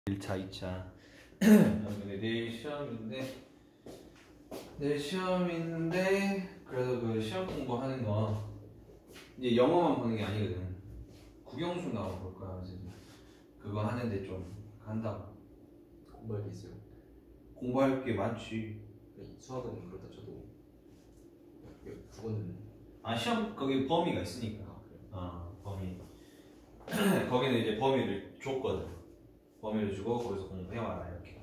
1차, 2차. 내일 시험이 있는데 그래도 그 시험 공부하는 거 이제 영어만 보는 게 아니거든. 국영수 나오고 볼 거야. 그래서 그거 하는데 좀 간다고. 공부할 게 있어요? 공부할 게 많지. 수학은 그렇다 쳐도 국어는 시험 거기 범위가 있으니까. 범위. 거기는 이제 범위를 줬거든. 범위를 주고 거기서 공부해와라 이렇게.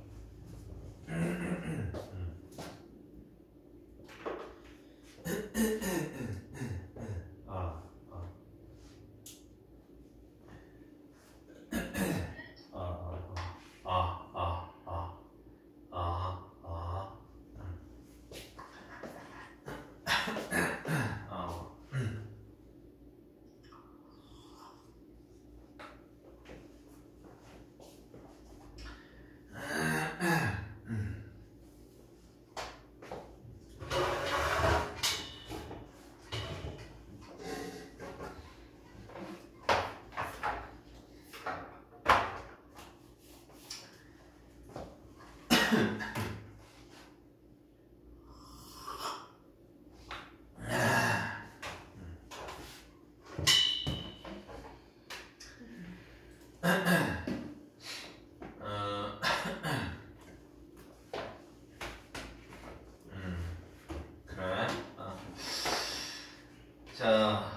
자,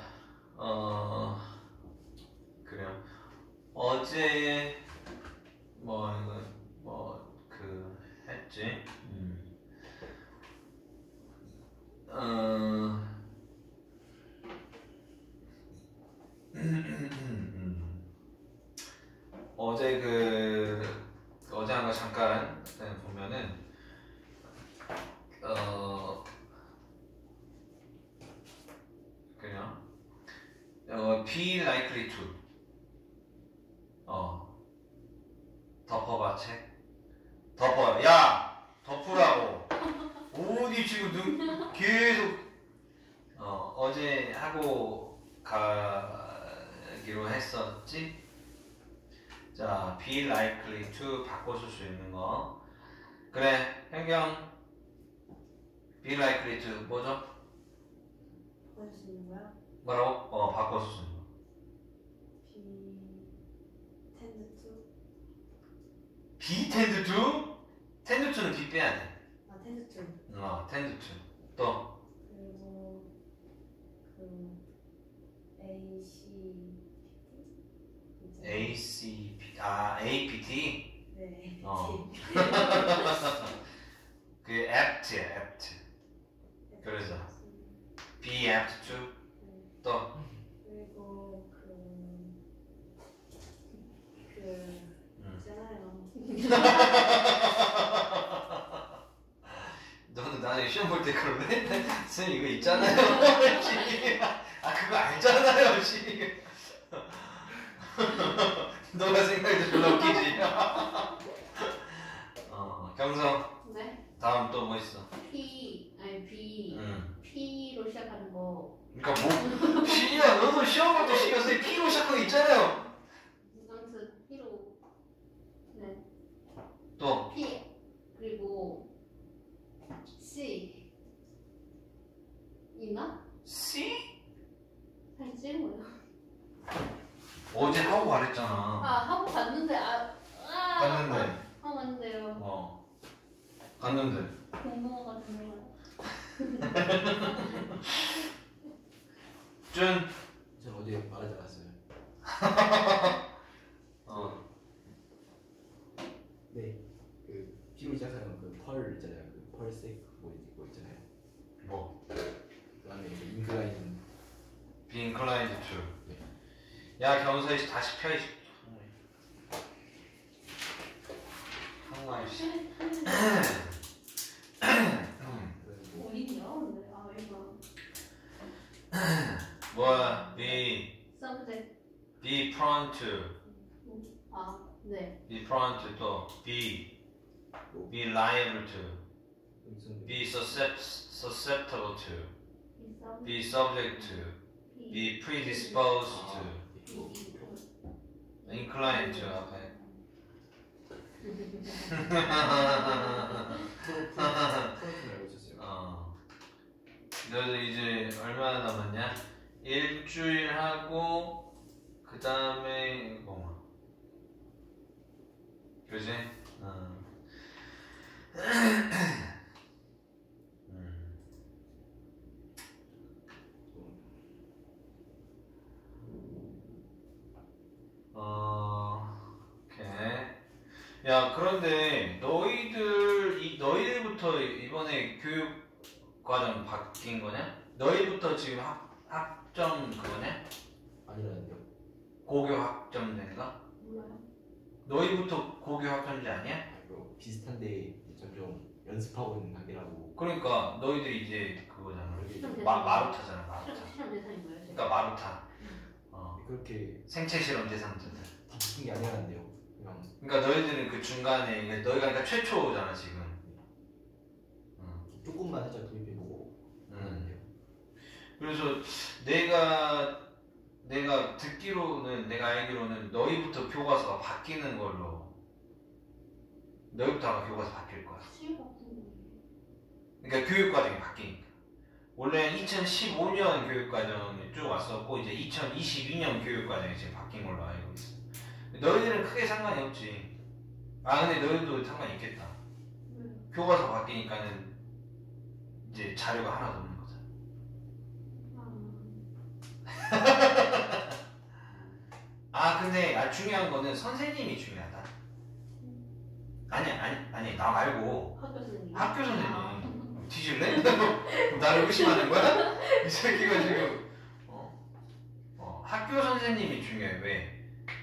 그래요. 어제 했지. 어제 한 거 잠깐 보면은 그냥 be likely to 덮어봐 책. 덮어. 야! 덮으라고. 어디 지금 계속 어제 하고 가기로 했었지? 자, be likely to 바꿔줄 수 있는 거. 그래, 현경. be likely to 뭐죠? 바꿔줄 수 있는 거야? 뭐라고? 바꿔줄 수 있는 거. be tend to? be tend to? tend to는 be 빼야 돼. tend to. tend to. 또. 그리고 ACPT? APT? 네. 그 apt야, apt. 그래서 be apt to. 또. 그리고 있잖아요. 너는 나중에 시험 볼 때 그러네? 선생님 이거 있잖아요. 그거 알잖아요. 너가 생각해도 별로 웃기지. 경성. 네? 다음 또 뭐 있어? B. P로 시작하는 거. 그러니까 뭐 P야. 너도 시험 볼 때 신경 쓰이 P로 시작한 거 있잖아요. 아무튼 P로. 네. 또. P. 그리고 C. 있나? C? 사진 찍은 거예요. 어제 하고 말했잖아. 하고 갔는데 갔는데. 맞는데요. 갔는데. 공부가 되는 거야. 준. 전 어제 말하지 않았어요. 네, 그 P로 시작하는 펄 있잖아요. 그 펄색 그거 있잖아요. 뭐? 그다음에 인클라인. be inclined to. 네. 야 경서이 다시 펴야지. 항마이씨. 어딨냐? 근데 이거. 뭐야? be subject. be prone to. 네. be prone to 또 be liable to. be susceptible to. be subject to. be predisposed to. inclined to 앞에 프로필 알고 있었어요. 너도 이제 얼마나 남았냐? 일주일 하고 그 다음에 뭐 그지? 오케이. 야, 그런데 너희들부터 이번에 교육 과정 바뀐 거냐? 너희부터 지금 학점 그거냐? 아니라는데요. 고교 학점인가? 몰라요. 너희부터 고교 학점제 아니야? 뭐 비슷한데 점점 연습하고 있는 단계라고. 그러니까 너희들이 이제 그거잖아. 시험 마루타잖아, 마루타. 시험 대상인 거예요. 그러니까 마루타. 그렇게 생체 실험 대상자들. 다 바뀐 게 아니라는데요. 그냥 그러니까 너희들은 그 중간에 너희가 그러니까 최초잖아 지금. 조금만 살짝 도입해보고 하는데요. 그래서 내가 듣기로는 내가 알기로는 너희부터 교과서가 바뀌는 걸로. 너희부터 아마 교과서 바뀔 거야. 시험 같은 거. 그러니까 교육 과정이 바뀌니까. 원래 2015년 교육 과정이 쭉 왔었고 이제 2022년 교육 과정이 지금 바뀐 걸로 알고 있어. 너희들은 크게 상관이 없지. 근데 너희도 상관이 있겠다. 교과서 바뀌니까는 이제 자료가 하나도 없는 거잖아. 근데 중요한 거는 선생님이 중요하다. 아니 나 말고 학교 선생님. 학교 선생님. 뒤질래? 나를 의심하는 거야? 이 새끼가 지금 학교 선생님이 중요해. 왜?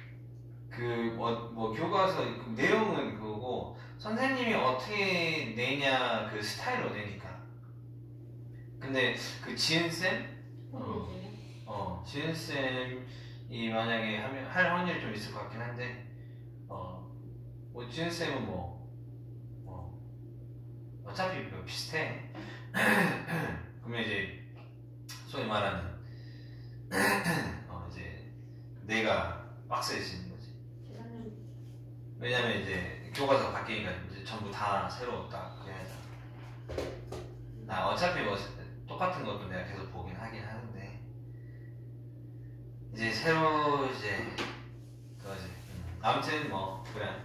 뭐 교과서 그 내용은 그거고 선생님이 어떻게 내냐 그 스타일로 내니까. 근데 그 지은쌤? 지은쌤이 만약에 할 확률이 좀 있을 것 같긴 한데 뭐 지은쌤은 어차피 뭐 비슷해. 그러면 이제 소위 말하는 이제 내가 빡세지는 거지. 왜냐면 이제 교과서 바뀌니까 이제 전부 다 새로 딱 해야잖아. 어차피 뭐 똑같은 것도 내가 계속 보긴 하긴 하는데 이제 새로 이제 그거지. 아무튼 뭐 그래.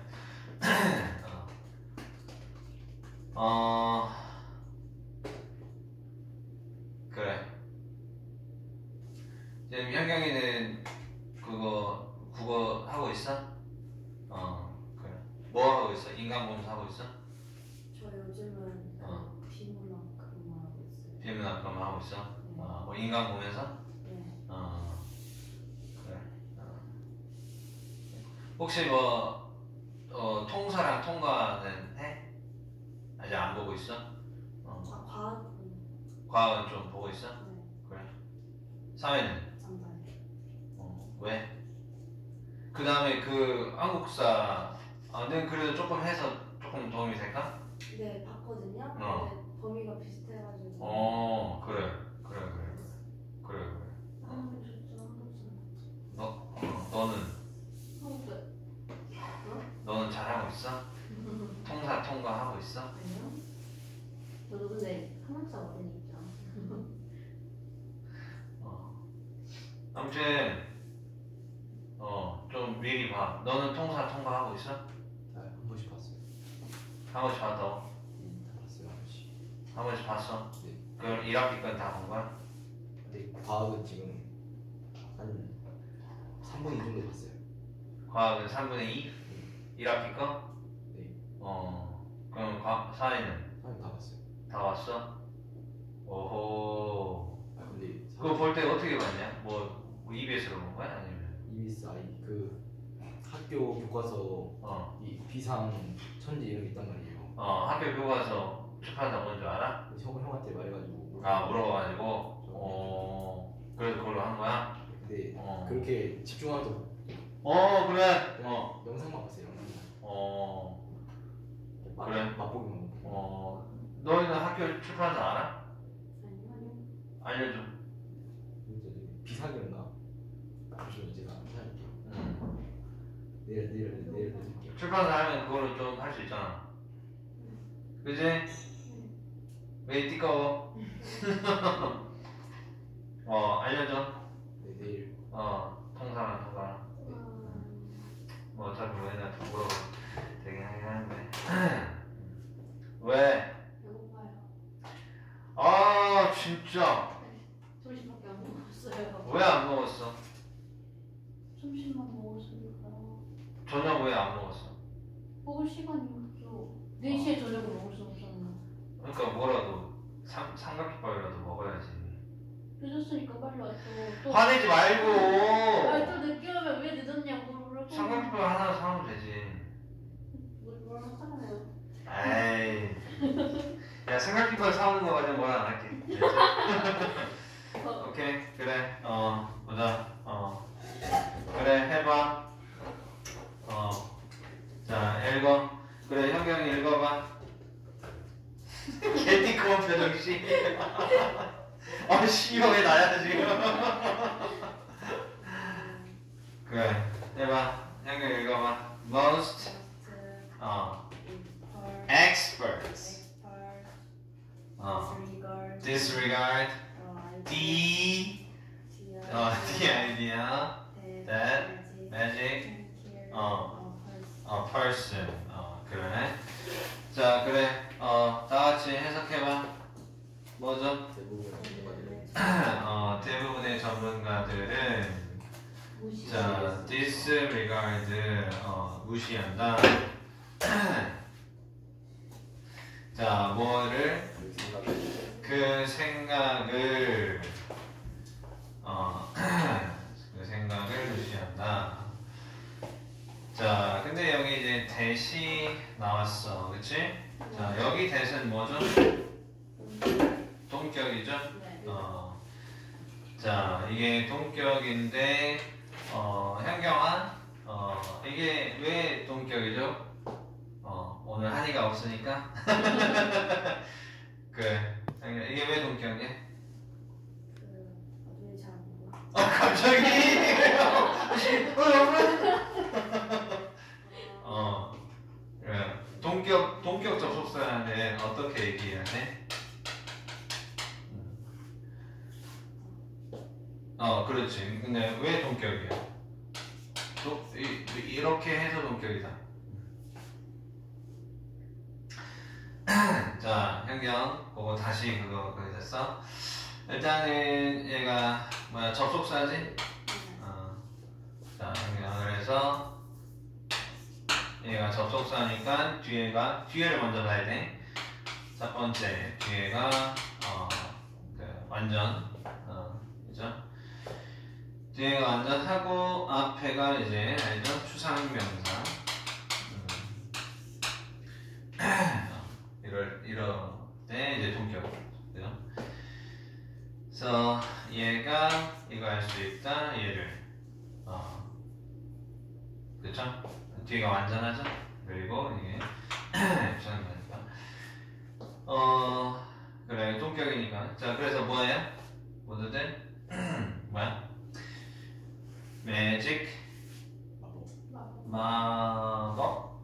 그래. 지금 현경이는 국어 하고 있어? 그래. 뭐 하고 있어? 인간공사 하고 있어? 저 요즘은 비문학 그런 거 하고 있어요. 비문학 그런 거 하고 있어? 네. 뭐 인간 보면서? 네. 그래. 혹시 뭐 통사랑 통과는 해? 아직 안 보고 있어? 과학은 과학은 좀 보고 있어? 네. 그래. 사회는? 상관. 왜? 그 다음에 그 한국사 는 그래도 조금 해서 조금 도움이 될까? 네, 봤거든요. 근데 범위가 비슷해가지고. 그래. 너는? 너는 잘하고 있어? 통사 통과하고 있어? 아니요. 저도 근데 한국사 어른이 있죠. 아무튼 좀 미리 봐. 너는 통사 통과하고 있어? 한 번씩 봤어요. 한 번씩 봤다고? 다 봤어요, 한 번씩. 한 번씩 봤어? 네. 그럼 1학기까지 다 본 거야? 근데 과학은 지금 한 3분의 2 정도 봤어요. 과학은 3분의 2? 1학기 거? 네. 그럼 사회는? 사람 다 봤어요. 다 왔어? 오호. 근데 그거 볼 때 어떻게 봤냐? 뭐 EBS로 본 거야? 아니면? EBSI 그 학교 교과서 이 비상 천재 이런 게 있단 말이에요. 학교 교과서 출판사 뭔지 알아? 형한테 말해가지고. 물어봐가지고. 그래서 그걸로 한 거야? 근데 그렇게 집중하면 또 그래. 영상만 봤어요. 영상만. 그래. 맛보기만. 너희는 학교 출판사 알아? 아니요. 알려줘. 비상이었나? 잠시만 제가 찾을게요. 내일 드릴게요. 출판사 하면 그걸로 좀 할 수 있잖아. 그지? 왜 띠꺼워? 알려줘. 네, 내일. 통사랑. 뭐 어차피 얘네한테 물어봐 되긴 하긴 하는데. 왜? 배고파요. 아 진짜 점심밖에 안 먹었어요. 왜 안 먹었어? 점심만 먹었으니까. 저녁 왜 안 먹었어? 먹을 시간이 없죠. 4시에 저녁을 먹을 수 없잖아요. 그러니까 뭐라도 삼각김밥이라도 먹어야지. 늦었으니까 빨리 왔죠. 또 화내지 말고. 아니 또 늦게 오면 왜 늦었냐고 물어보고. 삼각김밥 하나 사면 되지. 뭐라 하잖아요. 에이. 야 삼각김밥 사오는 거 가지고 뭐라 안 할게. 오케이 그래 보자. 그래 해봐. 자 읽어. 그래 현경이 읽어봐. 개띠꺼운 표정씨. 씨발 왜 나야 지금. 그래 해봐. 현경이 읽어봐. Most experts disregard the idea that magic a person. 그래. 자 그래 다 같이 해석해봐. 뭐죠? 대부분의 전문가들은 자 disregard 무시한다. 자 뭐를 그 생각을 그 생각을 무시한다. 자 근데 여기 이제 대시 나왔어, 그치? 자 여기 대신 뭐죠? 동격이죠? 네. 자 이게 동격인데 현경아 이게 왜 동격이죠? 오늘 한이가 없으니까. 그래 이게 왜 동격이야? 나중에 잘안 보고. 갑자기. 그래 동격 접속사인데 어떻게 얘기해야 돼? 그렇지. 근데 왜 동격이야? 이렇게 해서 동격이다. 자, 현경, 그거 다시 거기 됐어. 일단은 얘가 접속사지? 자, 현경 그래서 얘가 접속사니까 뒤에를 먼저 봐야 돼. 첫 번째 뒤에가 완전 그죠? 뒤에가 완전하고 앞에가 이제 알죠? 추상명사. 이럴 때 이제 동격. 그죠? 그래서 얘가 이거 할 수 있다. 얘를 그쵸? 뒤가 완전하죠? 그리고 이게 추상명사니까. 그래 동격이니까. 자 그래서 뭐예요? 모두들 뭐야? 매직 마법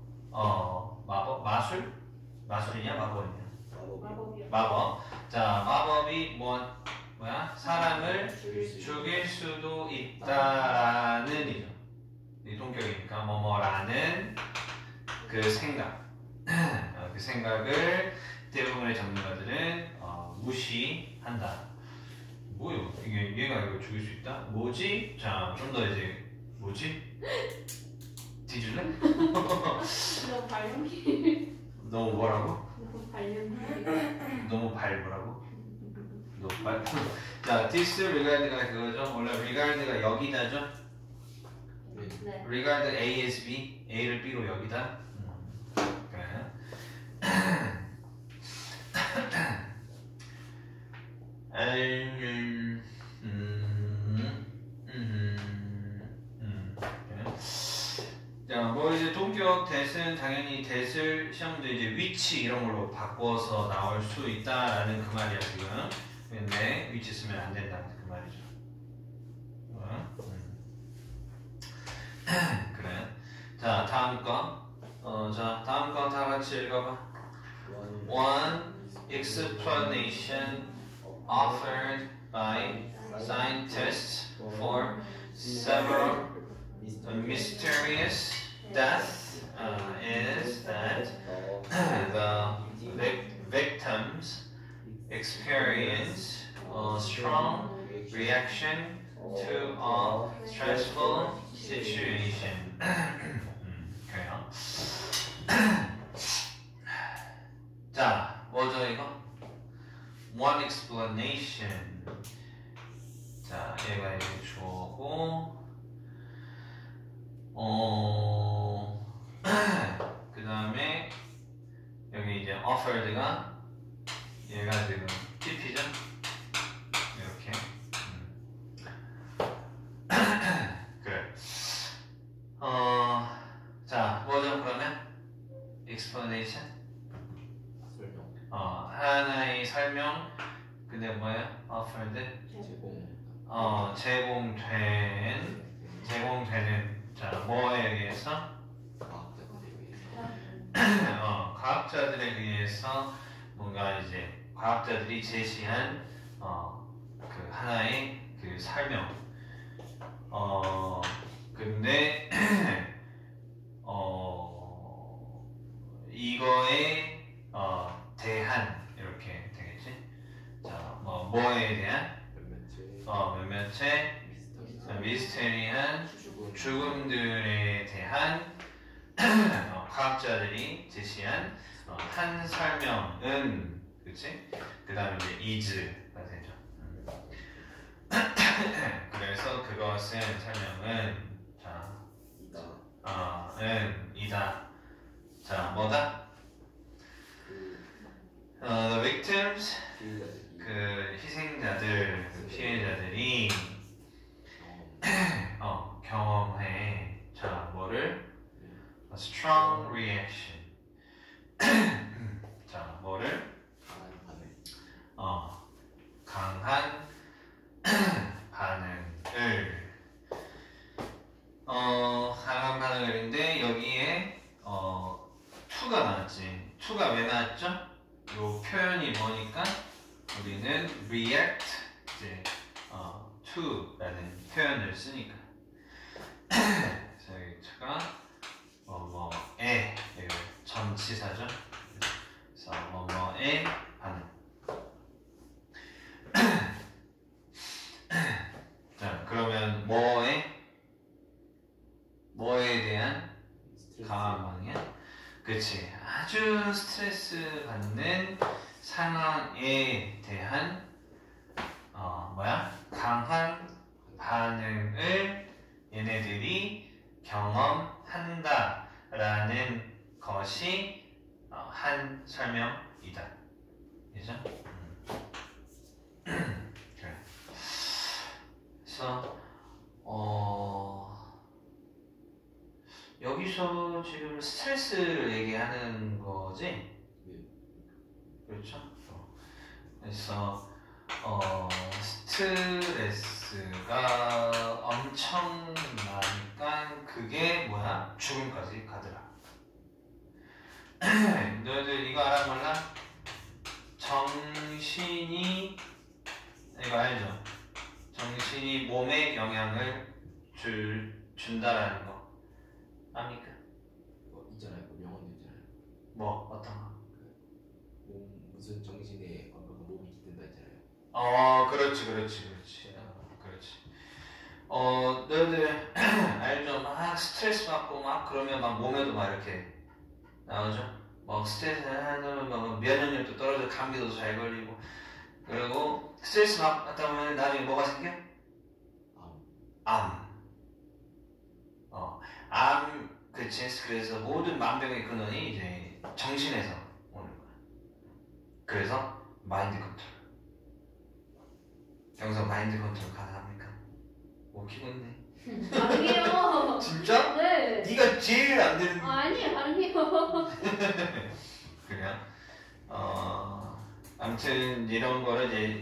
마술이냐 마법이냐? 마법이요. 마법. 자 마법이 뭐야? 사람을 죽일 수도 있다라는 이죠. 이 동격이니까 뭐뭐라는 그 생각. 그 생각을 대부분의 전문가들은 무시한다. 뭐요? 얘가 이걸 죽일 수 있다? 뭐지? 자, 좀 더 이제 뭐지? 뒤질래? 너무 발령기. 너무 뭐라고? 너무 발령기. 너무 뭐라고? 너무 발. 자, disregard가 그거죠. 원래 regard가 여기다죠. 네. regard A as B, A를 B로 여기다. 그래. 자, 뭐 이제 동격 대은 당연히 대을 시험 문제 이제 위치 이런 걸로 바꿔서 나올 수 있다라는 그 말이야 지금. 근데 위치 쓰면 안 된다는 그 말이죠. 그래. 자, 다음 거. 자 다음 거 다 같이 읽어봐. One explanation offered by scientists for several mysterious deaths is that the victims experience a strong reaction to a stressful situation. 그래요. 자, 뭐죠 이거? One explanation. 자, 얘가 이제 주어고, 그 다음에 여기 이제 offered가 얘가 지금 TP죠? 이렇게. 그래. 자, 뭐죠 그러면? explanation. 설명. 하나의 설명. 근데 뭐야? offered. 제공. 제공되는. 자, 뭐에 의해서? 과학자들에 의해서 뭔가 이제 과학자들이 제시한 그 하나의 그 설명. 근데 이거에 대한 이렇게 되겠지. 자, 뭐에 대한 몇몇의 미스테리한 죽음들에 대한 과학자들이 제시한 한 설명은, 그치? 그 다음에 이제 is가 되죠. 그래서 그것은 설명은 이다. 자, 뭐다? The victims, 그 희생자들, 그 피해자들이 경험해. 자, 뭐를? A strong reaction. 자, 뭐를? 강한 반응을. 강한 반응을인데 여기에 to가 나왔지. to가 왜 나왔죠? 요 표현이 뭐니까 우리는 react 이제 to라는 표현을 쓰니까. 그래서 여기 to가 뭐뭐에 전치사죠. 그래서 뭐뭐에 반응. 자, 그러면 뭐에 대한 강한 반응이야? 그치. 아주 스트레스 받는 상황에 대한 강한 반응을 얘네들이 경험한다라는 것이 한 설명이다. 그죠? 그래. 그래서 여기서 지금 스트레스를 얘기하는 거지? 그렇죠? 그래서 스트레스가 엄청 나니까 그게 뭐야? 죽음까지 가더라. 너희들 이거 알아 몰라? 정신이, 이거 알죠? 정신이 몸에 영향을 준다라는 거 압니까? 있잖아요. 그 명언도 있잖아요. 뭐 어떤 거? 무슨 정신에 몸이 깃든다 있잖아요. 그렇지. 너희들 알죠? 막 스트레스 받고 막 그러면 막 몸에도 막 이렇게 나오죠? 막 스트레스 하면 막 면역력도 떨어져, 감기도 잘 걸리고. 그리고 스트레스 막 받다 보면 나중에 뭐가 생겨? 암. 그치. 그래서 모든 만병의 근원이 이제 정신에서 오는 거야. 그래서 마인드 컨트롤. 여기서 마인드 컨트롤 가능합니까? 기분네. 가능해요. 진짜? 네. 네가 제일 안 되는. 아니에요, 가능해요. 그냥 아무튼 이런 거를 이제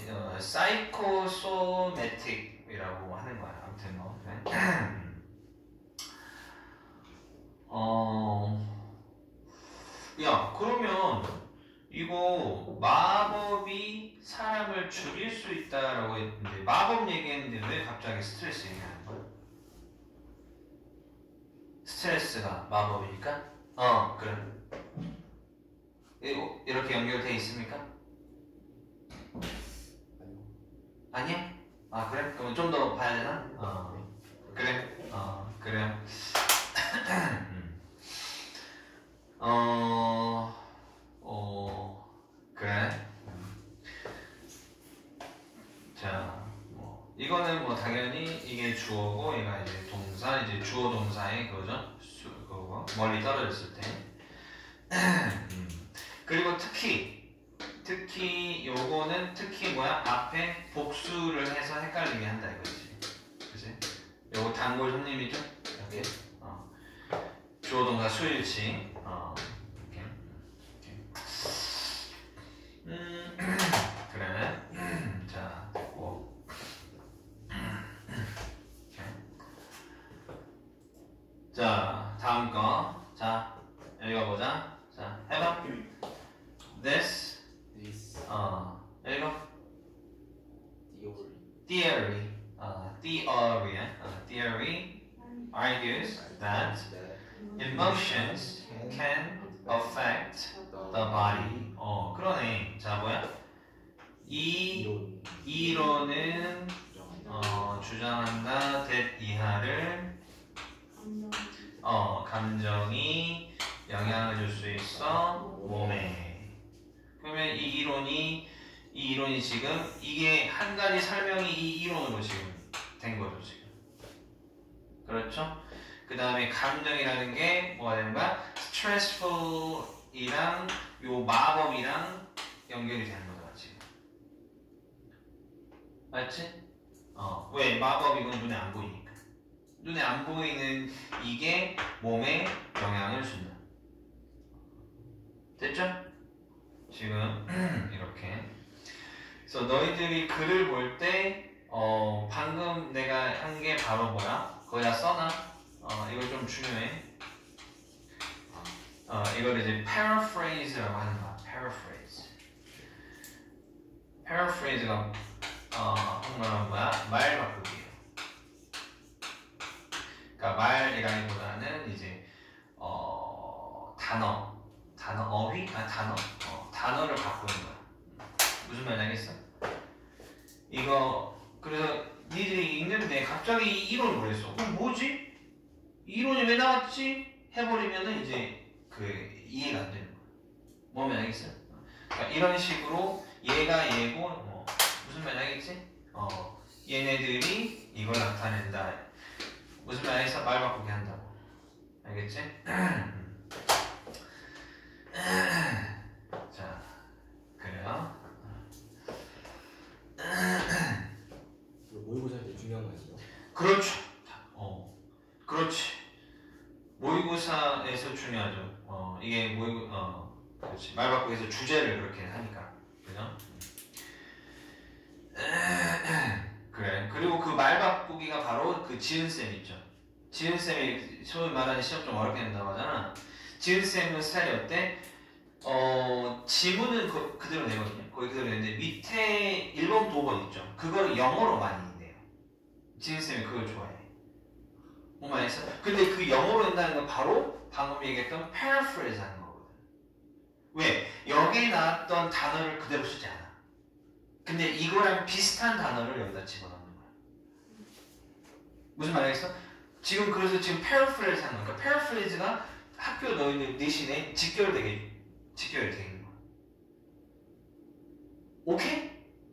사이코소매틱이라고 하는 거야. 아무튼 뭐. 네. 야, 그러면 이거 마법이 사람을 죽일 수 있다라고 했는데 마법 얘기했는데 왜 갑자기 스트레스 얘기하는 거야? 스트레스가 마법이니까? 그래. 이렇게 연결돼 있습니까? 아니야? 아, 그래? 그럼 좀 더 봐야 되나? 그래? 그래요. 그래. 자, 이거는 뭐 당연히 이게 주어고 얘가 이제 동사, 이제 주어 동사의 그거죠. 그거 멀리 떨어졌을 때. 그리고 특히 요거는 특히 뭐야? 앞에 복수를 해서 헷갈리게 한다 이거지. 그치? 요거 단골 손님이죠? 이렇게. 주어 동사 수일치. 그래. 자, 됐고. 자, 다음 거. 자, 읽어보자. 자, 해봐. This. 읽어. Theory. Theory argues that emotions can affect the body. 그러네. 자, 뭐야? 이 이론은 주장한다. that 이하를 감정이 영향을 줄 수 있어 몸에. 그러면 이 이론이 지금 이게 한 가지 설명이 이 이론으로 지금 된 거죠 지금. 그렇죠? 그 다음에 감정이라는 게 뭐가 되는 거야? stressful이랑 요 마법이랑 연결이 되는 거다 지금. 맞지? 왜? 마법 이건 눈에 안 보이니까. 눈에 안 보이는 이게 몸에 영향을 준다. 됐죠? 지금 이렇게. 그래서 너희들이 글을 볼 때 방금 내가 한 게 바로 뭐야? 거기다 써놔. 이거 좀 중요해. 이걸 이제 paraphrase라고 하는 거야. paraphrase가 한국말로 뭐야? 말 바꾸기예요. 그러니까 말이라기보다는 이제 단어를 바꾸는 거야. 무슨 말인지 알겠어? 이거 그래서 니들이 읽는데 갑자기 이 이론을 그랬어. 그럼 뭐지? 이 이론이 왜 나왔지? 해버리면은 이제 그 이해가 안 되는 거야. 뭐면 알겠어? 그러니까 이런 식으로 얘가 얘고 무슨 말인지 알겠지? 얘네들이 이걸 나타낸다. 무슨 말에서 말 바꾸게 한다고. 알겠지? 자, 그래요. 모의고사 때 중요한 거였어요. 그렇죠. 그렇지. 모의고사에서 중요하죠. 이게 그렇지. 말 바꾸기에서 주제를 그렇게 하니까. 그죠? 그래. 그리고 그 말 바꾸기가 바로 그 지은쌤 있죠. 지은쌤이 소위 말하는 시험 좀 어렵게 낸다고 하잖아. 지은쌤은 스타일이 어때? 지문은 그대로 내거든요. 거기 그대로 내는데 밑에 1번, 2번 있죠. 그걸 영어로 많이 내요. 지은쌤이 그걸 좋아해. 뭔 말했어? 근데 그 영어로 낸다는 건 바로 방금 얘기했던 paraphrase 하는 거거든. 왜? 여기에 나왔던 단어를 그대로 쓰지 않아. 근데 이거랑 비슷한 단어를 여기다 집어넣는 거야. 무슨 말이겠어? 지금 그래서 지금 paraphrase 하는 거야. paraphrase가 학교 너희들 내신에 직결되게 있는 거야. 오케이?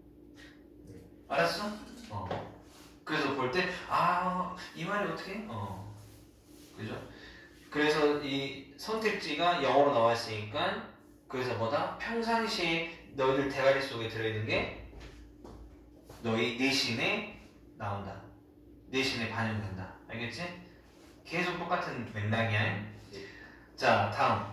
알았어? 그래서 볼 때 이 말이 어떻게? 그죠? 그래서 이 선택지가 영어로 나와 있으니까 그래서 뭐다? 평상시에 너희들 대가리 속에 들어있는 게 너희 내신에 나온다. 내신에 반영된다. 알겠지? 계속 똑같은 맥락이야. 자, 다음.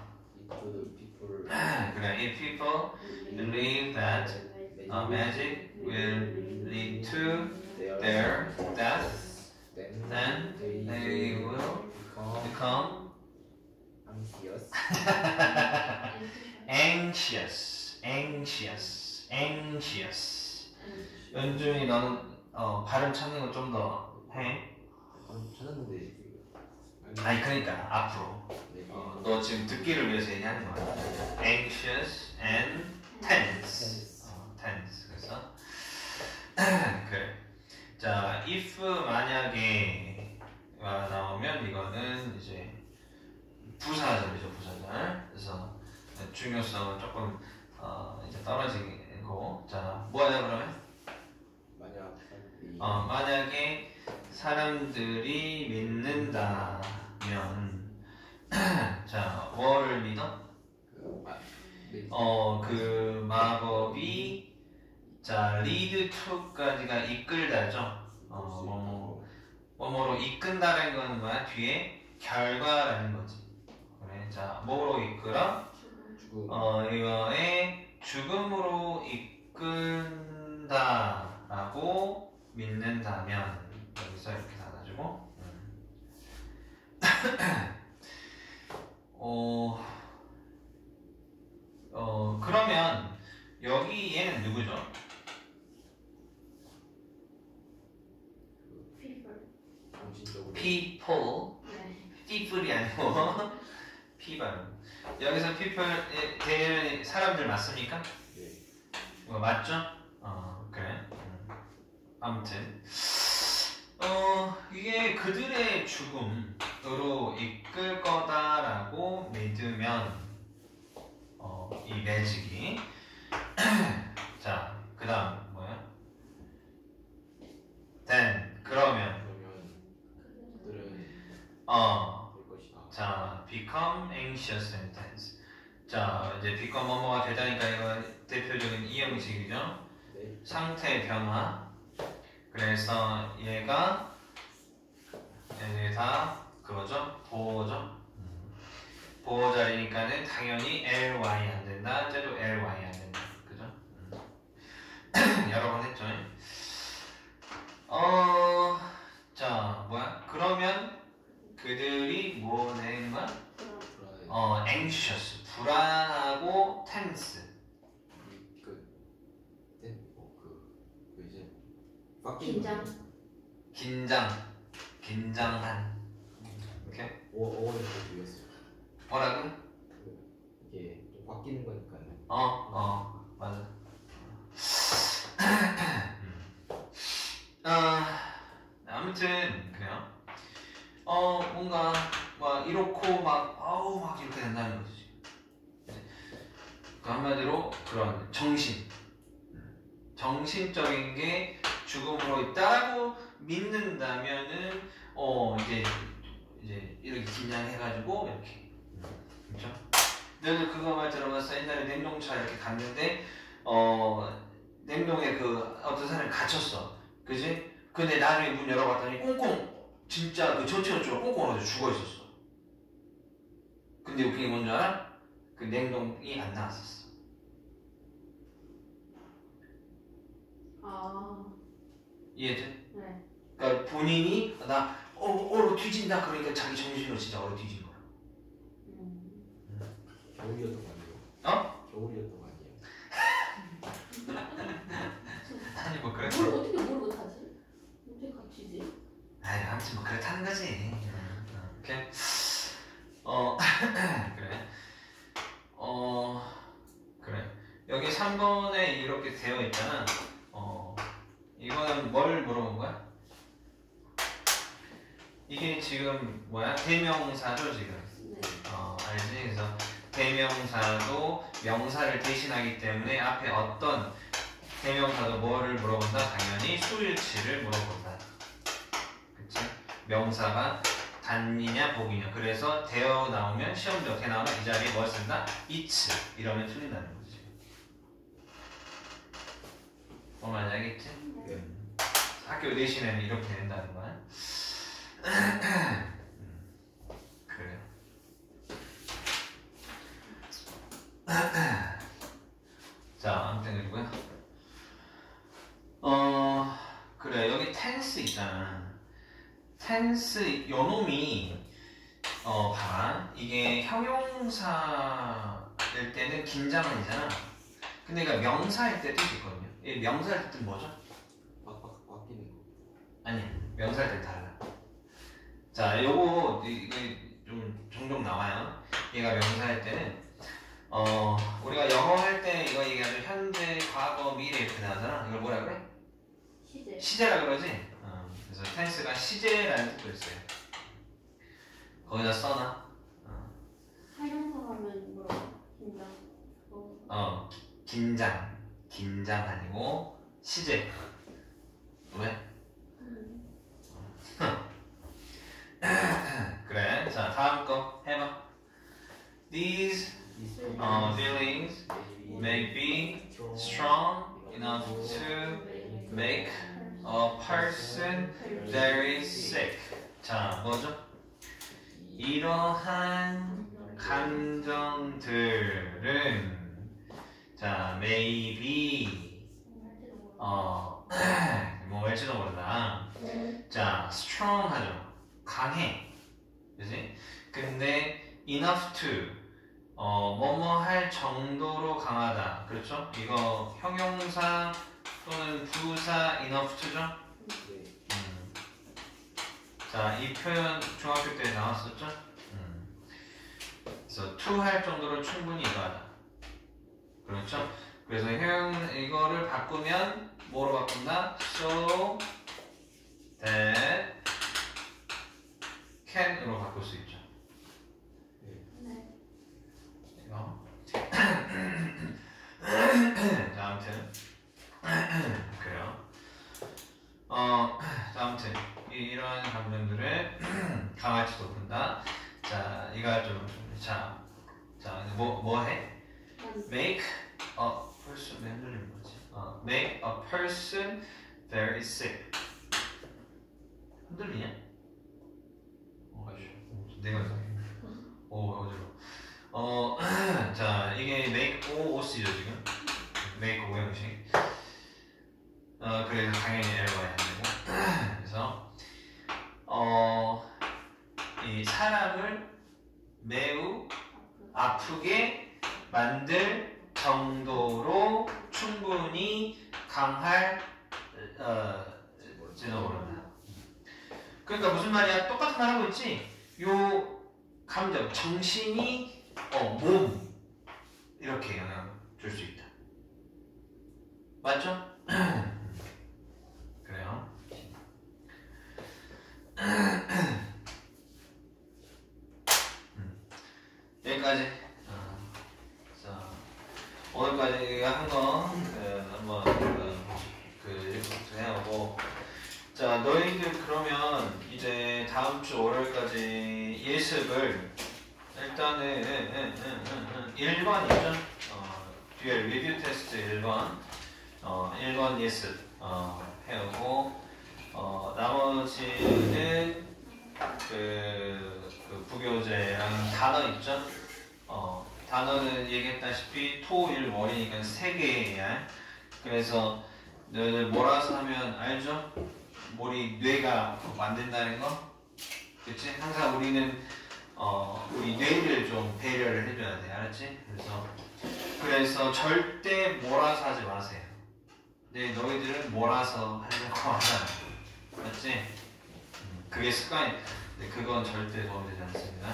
그래, if people believe that magic will lead to their death, then they will become anxious. anxious. 연준이 너는 발음 찾는 거 좀 더 해. 찾았는데 아니 그러니까 앞으로 네. 너 지금 듣기를 위해서 얘기하는 거야. anxious and tense. tense. 그래서 그래. 자, if 만약에 나오면 이거는 이제 부사절이죠, 부사절. 그래서 중요성은 조금 이제 떨어지고. 자, 뭐야 그러면? 만약에 사람들이 믿는다면 자, 뭐를 믿어? 그 마법이 자, lead to까지가 이끌다죠. 뭐로 이끈다라는 거는 뭐야? 뒤에 결과라는 거지. 그래, 자, 뭐로 이끌어? 이거에 죽음으로 이끈다라고 믿는다면 여기서 이렇게 닫아주고. 그러면 여기 얘는 누구죠? people. people이 아니고 people. 여기서 people 대는 사람들 맞습니까? 네. 맞죠? 그래. 아무튼 이게 그들의 죽음으로 이끌 거다라고 믿으면 이 매직이 자, 그 다음 뭐야? then 그러면 그들은 될 것이다. 자, become anxious and tense. 자, 이제 become 뭐뭐가 되다니까 이거 대표적인 이형식이죠. 네. 상태 변화. 그래서 얘가 이제 다 그거죠. 보호죠. 보호 자리니까는 당연히 ly 안 된다. 이제도 ly 안 된다. 그죠? 여러 번 했죠. 자, 뭐야? 그러면 그들이 뭐 내는 거야? anxious, 불안하고 tense. 긴장한. 오케이. 어원을 또 비웠어요. 뭐라고? 이게 좀 바뀌는 거니까요. 맞아. 아무튼 그래요. 뭔가 막 이렇고 막 이렇게 된다는 거지. 그 한마디로 그런 정신적인 게 죽음으로 있다고 믿는다면은 이제 이렇게 긴장해가지고 이렇게 그렇죠? 너도 그거 말 들어봤어? 옛날에 냉동차 이렇게 갔는데 냉동에 그 어떤 사람이 갇혔어, 그지? 근데 나중에 문 열어봤더니 꽁꽁 진짜 그 전체적으로 꽁꽁 얼어서 죽어 있었어. 근데 웃긴 게 뭔지 알아? 그 냉동이 안 나왔었어. 이해돼? 네. 그러니까 본인이 나 얼어 뒤진다 그러니까 자기 정신으로 진짜 얼어 뒤진 거야. 겨울이었던 거 아니에요? 겨울이었던 거 아니에요? 아니 뭐 그래. 뭘 어떻게 모르고 타지? 어떻게 갇히지? 아니 아무튼 뭐 그렇다는 거지. 오케이. 그래. 그래. 여기 3번에 이렇게 되어 있잖아. 이거는 뭘 물어본 거야? 이게 지금 뭐야? 대명사죠 지금. 네. 알지? 그래서 대명사도 명사를 대신하기 때문에 앞에 어떤 대명사도 뭐를 물어본다? 당연히 수일치를 물어본다. 그치? 명사가 단이냐 복이냐. 그래서 되어 나오면 시험지 어떻게 나오면 이 자리에 뭘 쓴다? it's 이러면 틀린다는 거지. 뭔 말인지 알겠지? 네. 학교 내신에는 이렇게 된다는 거야. 그래요. 자, 아무튼 그리고요. 그래, 여기 텐스 있잖아. 텐스 요놈이 봐봐. 이게 형용사 될 때는 긴장한이잖아. 근데 얘가 명사일 때 뜻이 있거든요. 이 명사일 때 뜻은 뭐죠? 바뀌는 거. 아니, 명사일 때 달라. 자, 요거 이게 좀 종종 나와요. 얘가 명사일 때는 우리가 영어 할 때 이거 얘기하죠. 현재, 과거, 미래 이렇게 나오잖아. 이걸 뭐라 그래? 시제. 시제라 그러지? 그래서 텐스가 시제라는 뜻도 있어요. 거기다 써놔. 활용사 하면 뭐라고? 긴장. 긴장 아니고 시제. 왜? 그래. 자, 다음 거 해봐. These feelings may be strong enough to make a person very sick. 자, 뭐죠? 이러한 감정들은 자, maybe 뭐일지도 모른다. 자, strong 하죠. 강해. 그지? 근데 enough to 뭐뭐 할 정도로 강하다. 그렇죠? 이거 형용사 또는 부사 enough to죠? 네. 자, 이 표현 중학교 때 나왔었죠? 그래서 to 할 정도로 충분히 이거하다. 그렇죠? 그래서 이거를 바꾸면 뭐로 바꾼다? So that can으로 바꿀 수 있죠. 네. 이거. 자, 아무튼 그래요. 자, 아무튼 이러한 감정들을 강할지도 본다. 자, 이거 자, 뭐 해? Make a person 맨들리는 뭐지? Make a person very sick. 흔들리냐? 내가 어지러워. 자, 이게 make OOC죠 지금. make 오형식. 그래서 당연히 에러가 해야 되고. 그래서 이 사람을 매우 아프게 만들 정도로 충분히 강할 지도 모른다. 그러니까 무슨 말이야? 똑같은 말 하고 있지? 요 감정, 정신이 몸 이렇게 영향 줄 수 있다. 맞죠? 그래요. 여기까지. 자, 오늘까지 한 거 한번 해오고. 자, 너희들 그러면 이제 다음 주 월요일까지 예습을 일단은 1번 있죠? 듀얼 리뷰 테스트 1번 1번 예습 해오고 나머지는 그 부교재랑 단어 있죠? 단어는 얘기했다시피 토, 일, 월이니까 3개야. 그래서 너희들 몰아서 하면 알죠? 우리 뇌가 만든다는 거? 그치? 항상 우리는 우리 뇌를 좀 배려를 해줘야 돼. 알았지? 그래서 절대 몰아서 하지 마세요. 근데 너희들은 몰아서 하려고 하잖아. 맞지? 그게 습관이. 근데 그건 절대 도움되지 않습니다.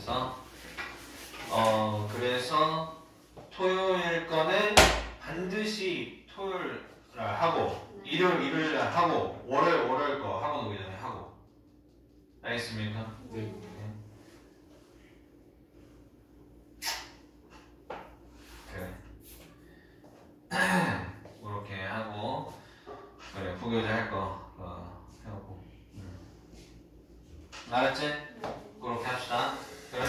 그래서 토요일 거는 반드시 토요일 날 하고 일요일 날 하고 월요일 거 학원 오기 전에 하고. 알겠습니까? 네. 그래. 그렇게 하고 그래 부교재 할 거 해오고. 알았지? 그렇게 합시다. 그래.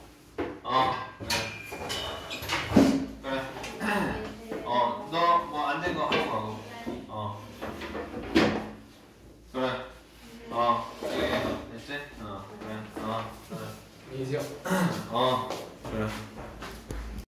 그래. 너 뭐 안 된 거 하고 가고. 그래. 됐지? 그래. 그래. 안녕히 계세요. 그래.